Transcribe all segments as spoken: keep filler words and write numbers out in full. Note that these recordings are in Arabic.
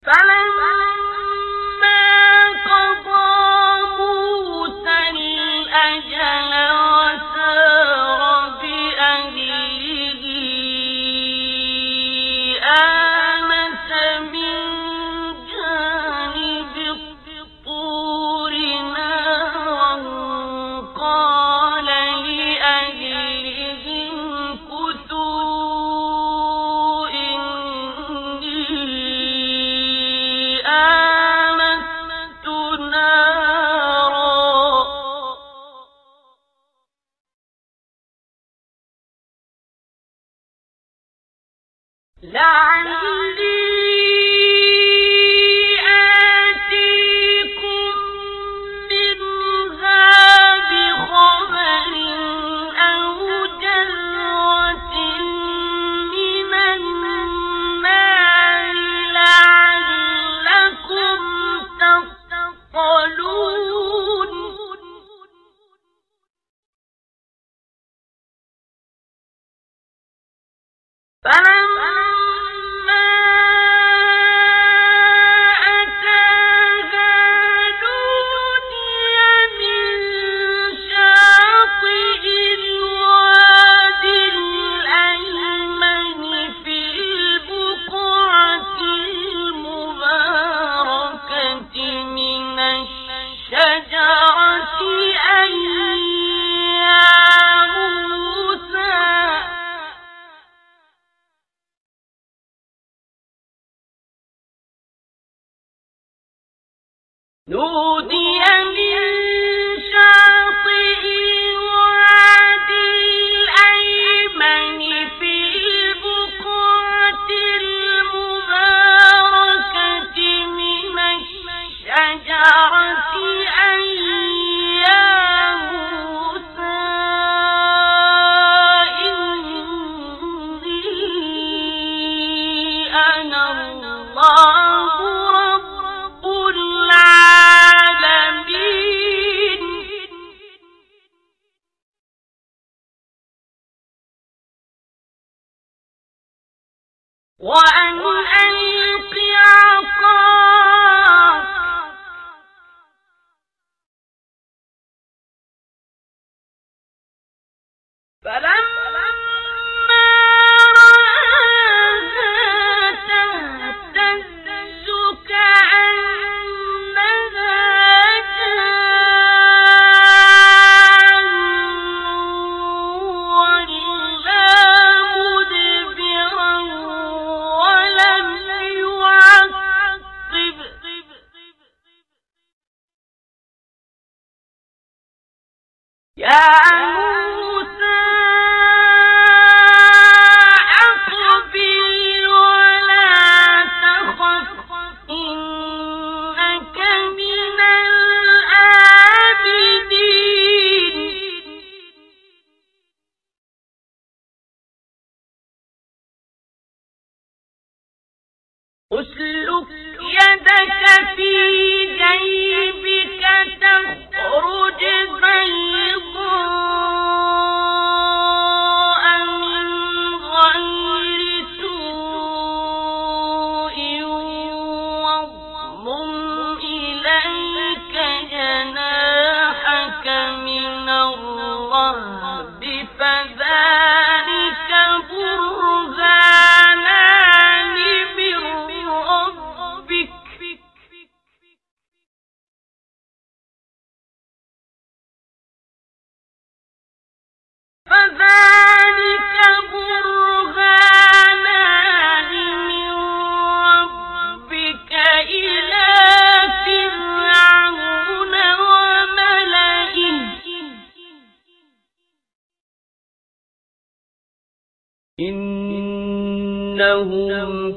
إنهم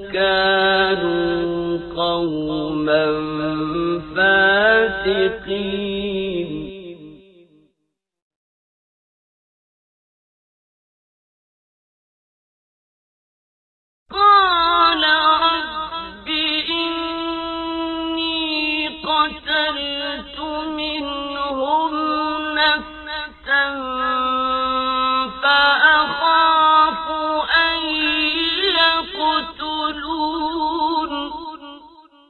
كانوا قوما فاسقين. قال رب إني قتلت منهم نفسا فأخاف أن يقتلون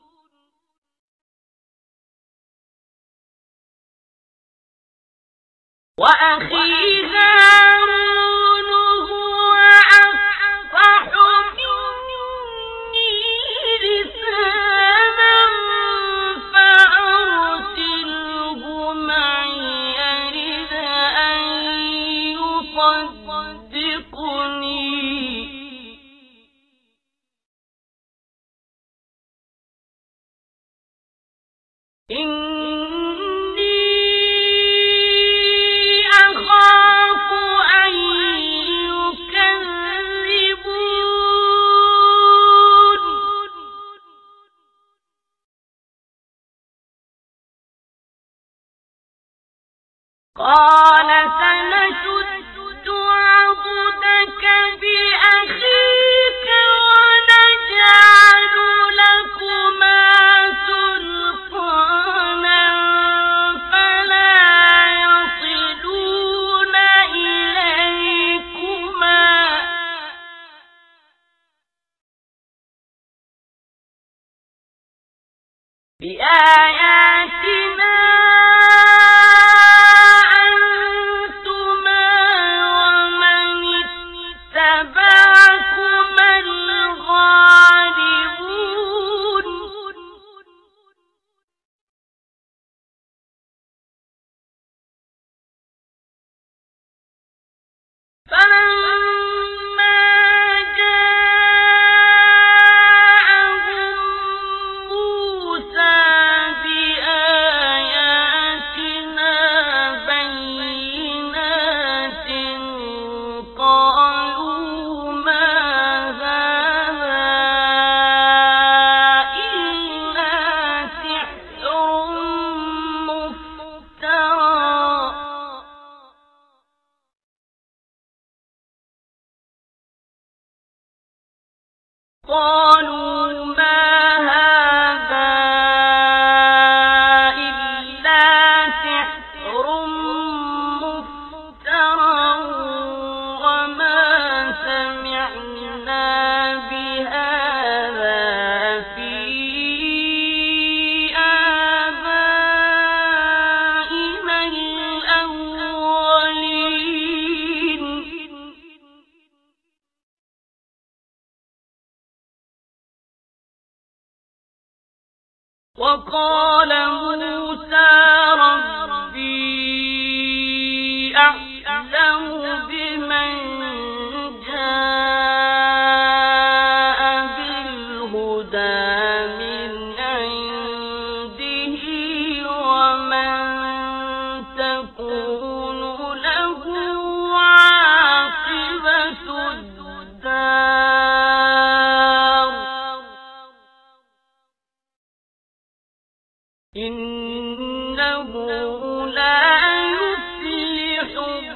وأخي هارون هو أفصح مني لسانا فأرسله معي يرد أن يصدقني قال سنشد عضدك بأخيك ونجعل لكما سلطانا فلا يصلون إليكما بآياتنا قالوا ما هذا إلا سحر مفترى وما سمعنا بهذا في آبائنا الأولين وقال موسى ربي أعلم بمن جاء بالهدى من عنده ومن تكون له عاقبة الدار إنه لا يفلح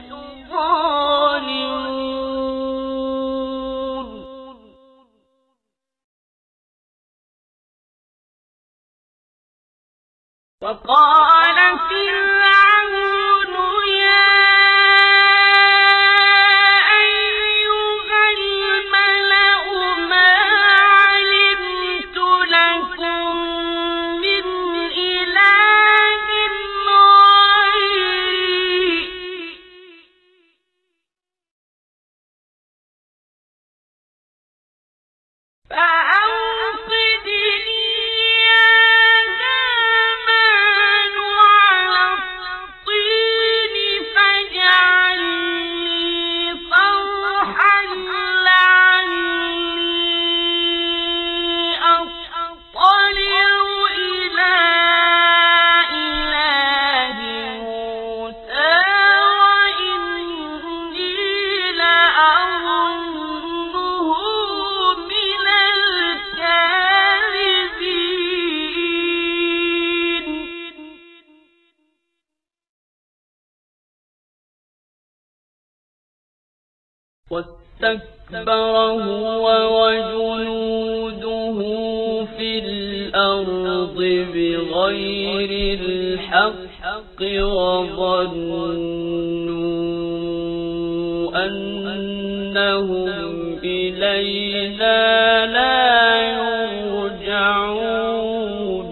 الظالمون وقال فرعون يا أيها الملأ ما علمت لكم من إله غيري فأوقد لي يا هامان على الطين فاجعل لي صرحا لعلي أطلع إلى إله موسى وإني لأظنه من الكاذبين واستكبر هو وجنوده في الأرض بغير الحق وظنوا أنهم إلينا لا يرجعون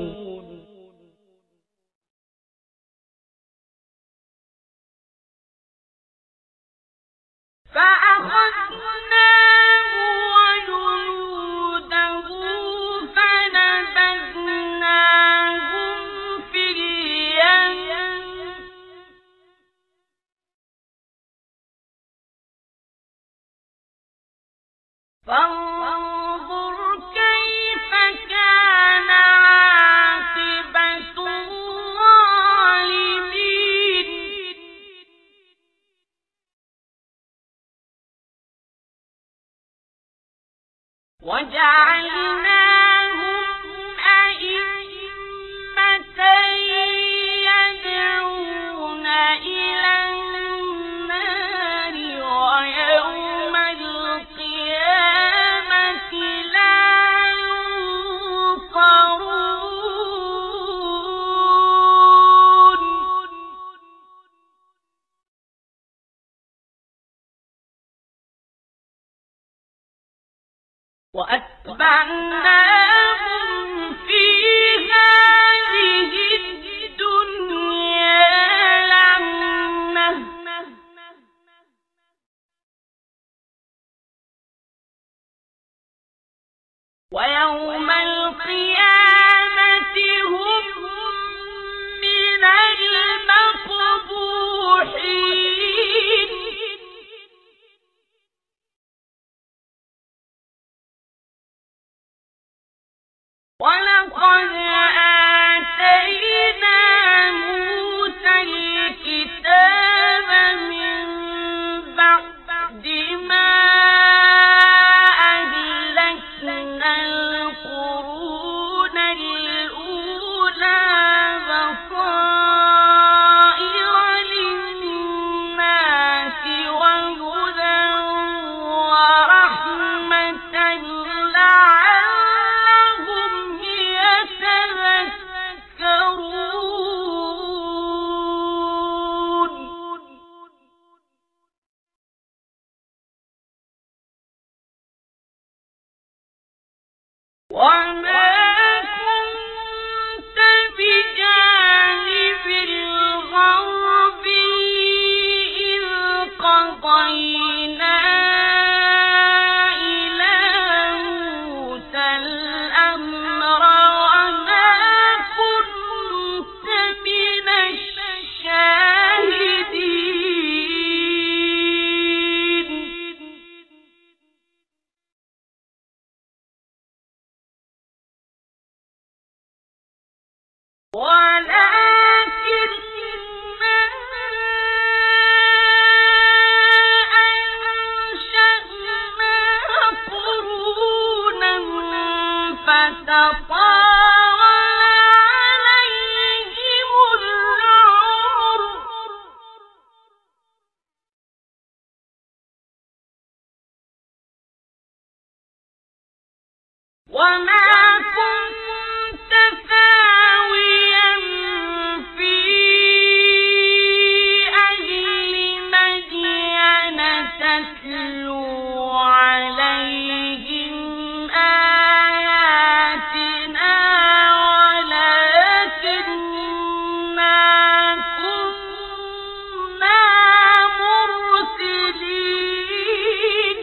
وجعلناهم أئمة يدعون إلى النار ويوم القيامة لا ينصرون وأتبعناهم في هذه الدنيا لعنة ويوم القيامة هم من المقبوحين ولقد آتينا موسى الكتاب من بعد ما أهلكنا القرون الأولى بصائر للناس وهدى ورحمة لعلهم يتذكرون وما كنت بجانب الغربي إذ قضينا إلى موسى الأمر وما كنت من الشاهدين ولكننا أنشأنا قرونا فتطاول عليهم العمر وما كنت ثاويا في أهل مدين تتلو عليهم آياتنا ولكننا كنا مرسلين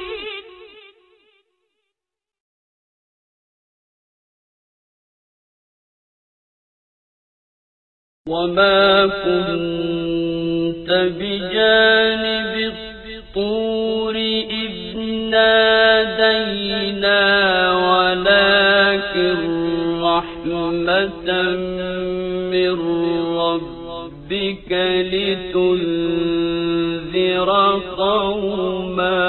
وما كنت بجانب الطور إذ نادينا ولكن رحمة من ربك لتنذر قوما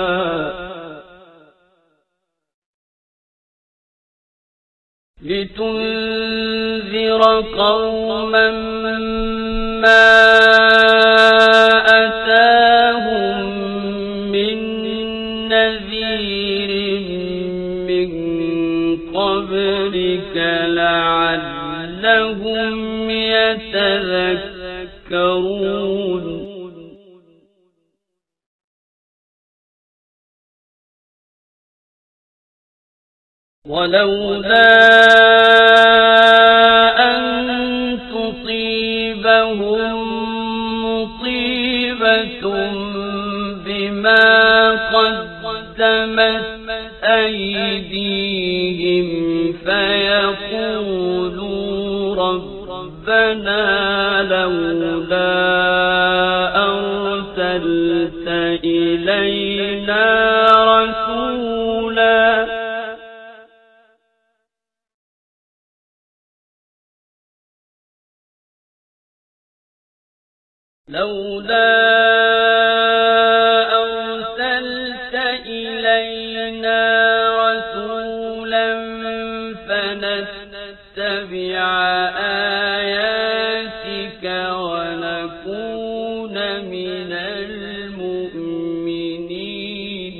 لتنذر قوما ما أتاهم من نذير من قبلك لعلهم يتذكرون ولولا أن تصيبهم مصيبة بما قدمت أيديهم فيقولوا ربنا لولا أرسلت إلينا رسولا لولا أرسلت إلينا رسولا فنتبع آياتك ونكون من المؤمنين.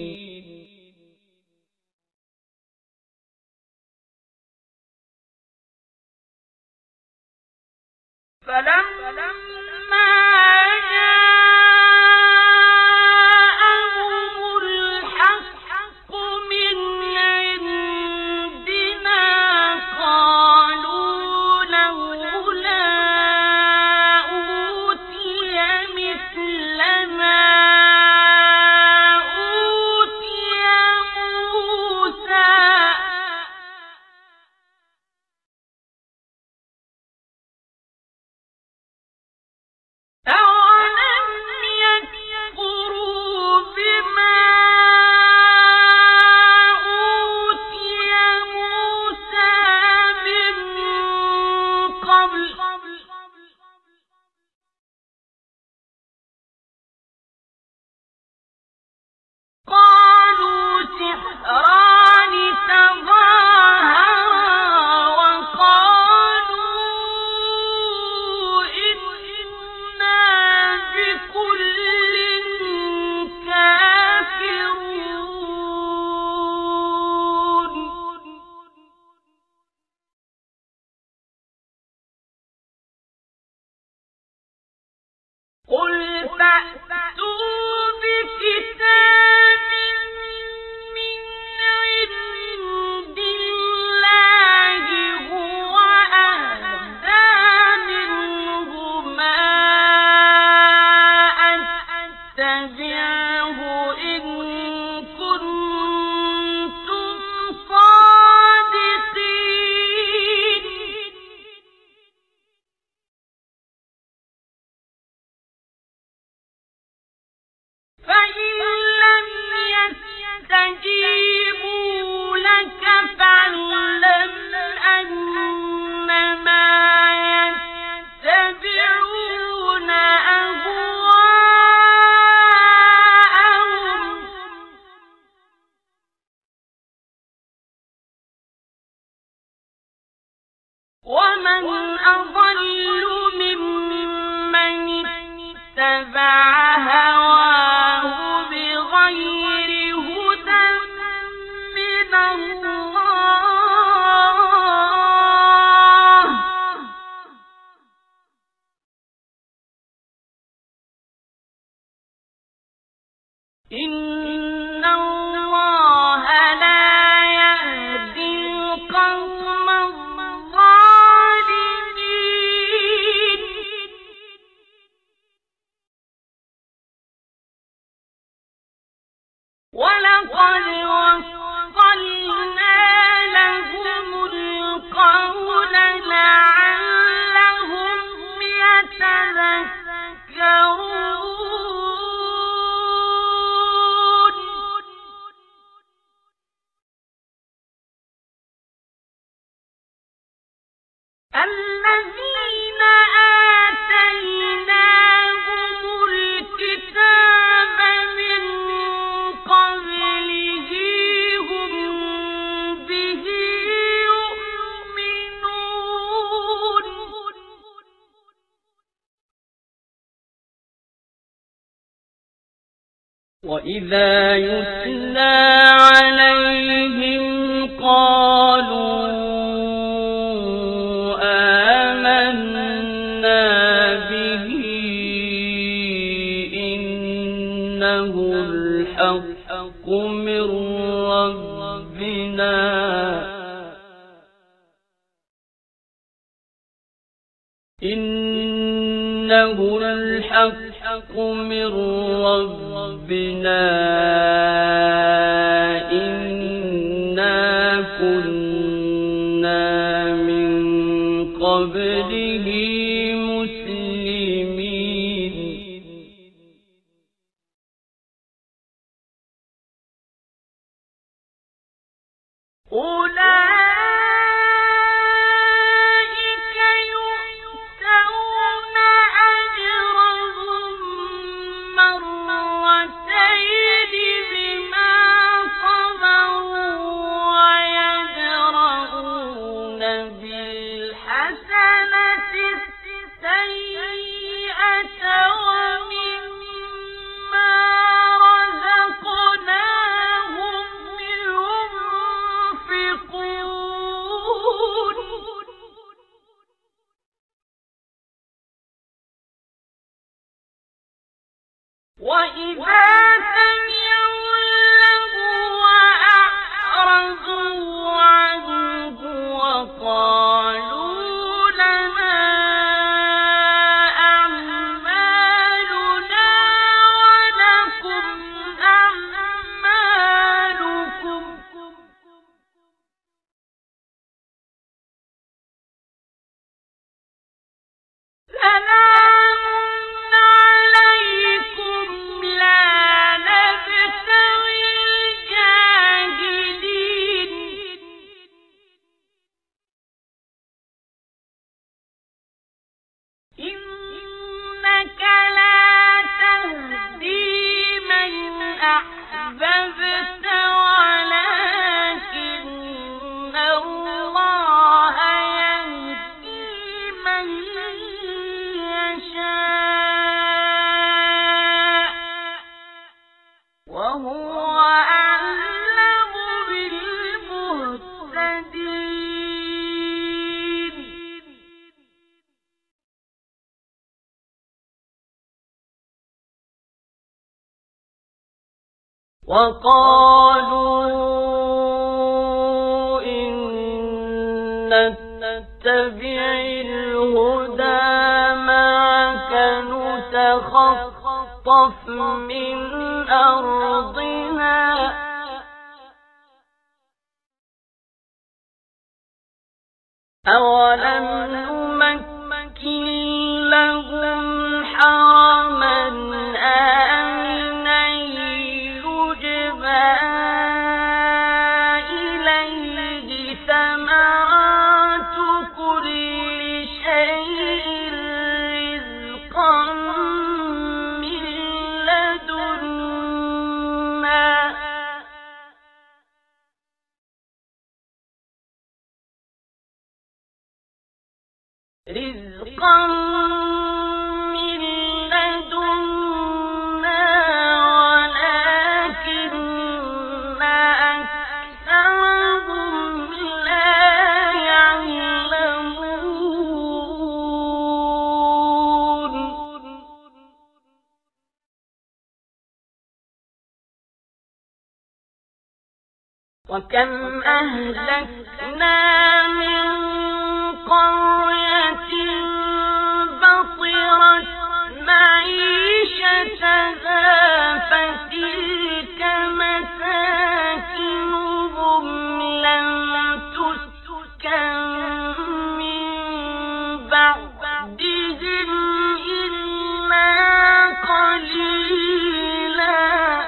فلما قل فأتوا بكتاب من عند الله هو أهدى منهما أتبعه إن كنتم صادقين. فإن لم يستجيبوا لك فاعلم أنما يتبعون أهواءهم ومن أضل ممن اتبع هواه بغير هدى من الله. إن الله لا يهدي القوم الظالمين. ولقد وصلنا لهم القول لعلهم يتذكرون. الذين آتيناهم الكتاب من قبله هم به يؤمنون. وإذا يتلى عليهم قالوا آمنا به إنه الحق من ربنا إنه الحق من ربنا إنا كنا من قبله مسلمين. أولئك يؤتون أجرهم مرتين بما صبروا ويدرؤون وقالوا إن نتبع الهدى معك نتخطف من أرضنا أولم نمكن لهم حرما آمنا يجبى إليه ثمرات كل شيء رزقا من لدنا رزقا من لدنا ولكن أكثرهم لا يعلمون وكم أهلكنا من قرية بطرت معيشتها فتلك مساكنهم لم تسكن من بعدهم إلا قليلا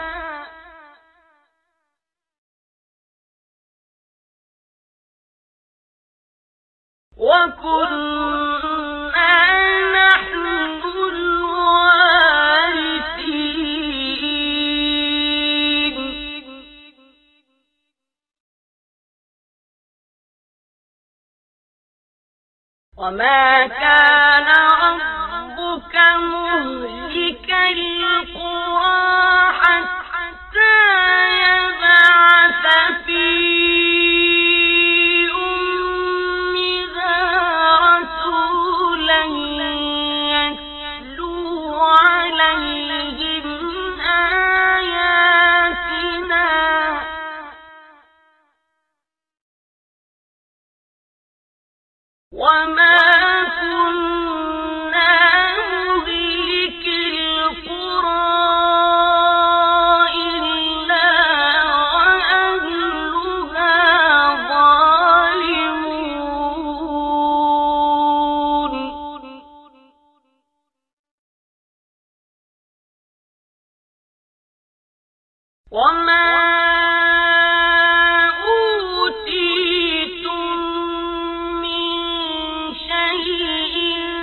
وكنا نحن الوارثين وما كان ربك مهلك القرى حتى يبعث في وما كنا مهلك القرى إلا وأهلها ظالمون وما أوتيتم من شيء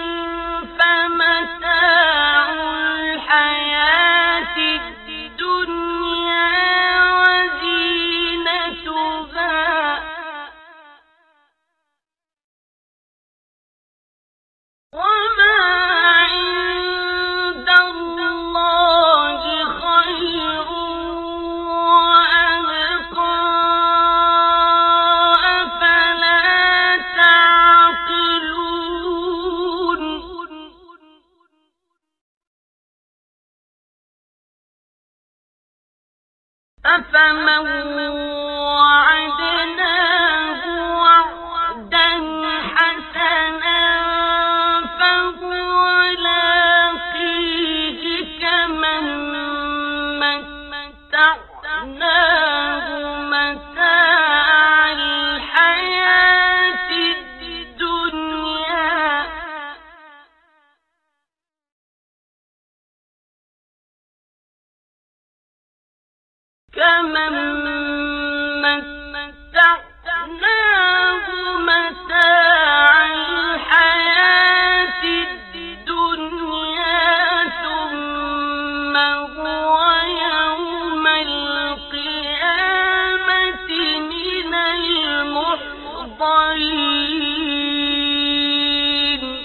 المرسلين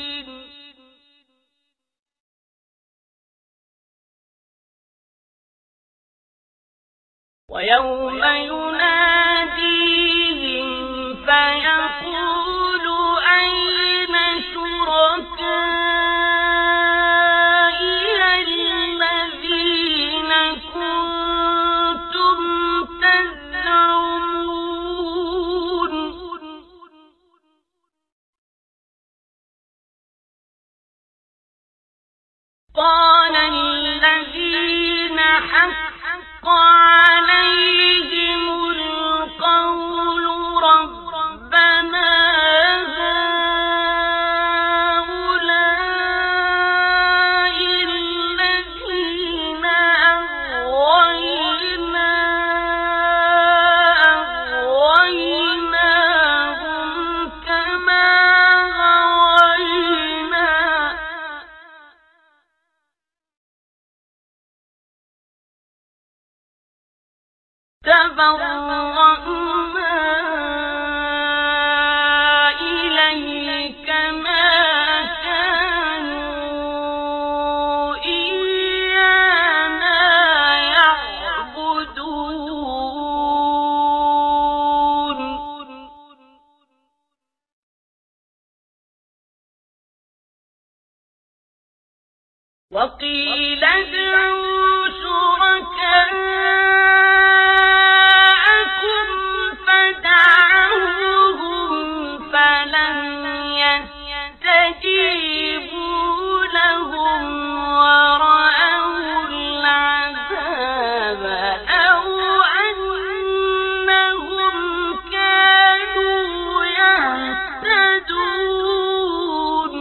ويوم يناديهم فيقول أين شركائي الذين كنتم تزعمون قال الذين حق عليهم القول ربنا هؤلاء الذين أغوينا أغويناهم كما غوينا تبرأنا إليك ما كانوا إيانا يعبدون وقيل ادعوا شركاءكم فدعوهم فلم يستجيبوا لهم ورأوا العذاب لو أنهم كانوا يهتدون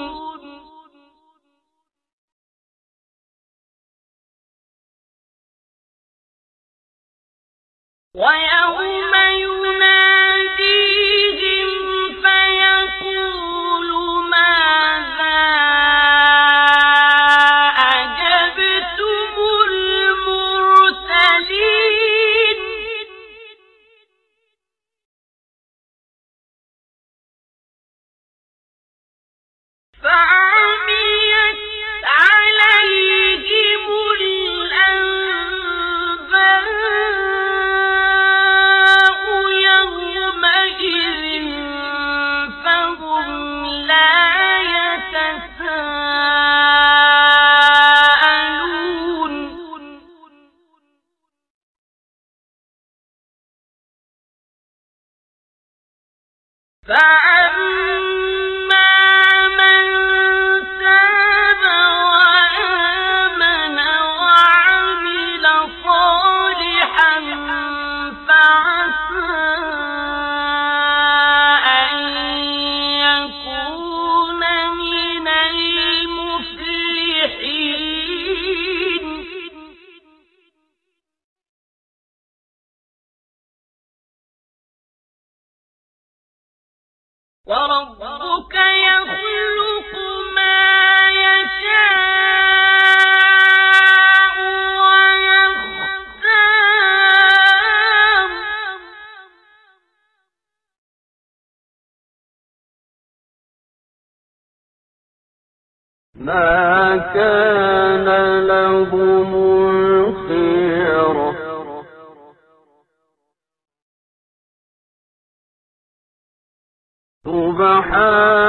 ويوم يناديهم فيقول ماذا أجبتم المرسلين فعميت عليهم الأنباء يومئذ فهم لا يتساءلون فأما من تاب وآمن وعمل صالحا فعسى أن يكون من المفلحين وربك يخلق ما يشاء ويختار ما كان لهم الخيرة سبحان